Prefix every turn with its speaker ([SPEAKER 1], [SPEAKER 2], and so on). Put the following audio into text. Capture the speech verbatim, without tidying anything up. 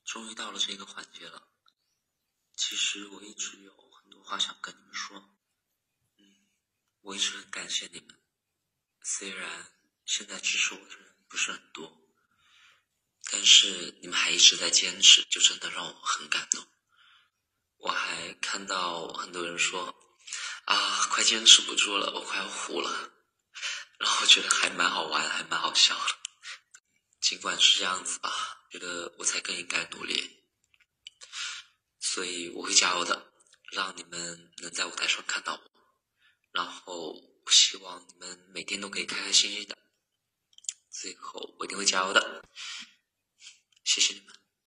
[SPEAKER 1] 终于到了这个环节了。其实我一直有很多话想跟你们说。嗯，我一直很感谢你们，虽然现在支持我的人不是很多，但是你们还一直在坚持，就真的让我很感动。我还看到很多人说啊，快坚持不住了，我快要糊了，然后我觉得还蛮好玩，还蛮好笑的。尽管是这样子吧，觉得我才更应该努力，所以我会加油的，让你们能在舞台上看到我，然后我希望你们每天都可以开开心心的，最后我一定会加油的，谢谢你们。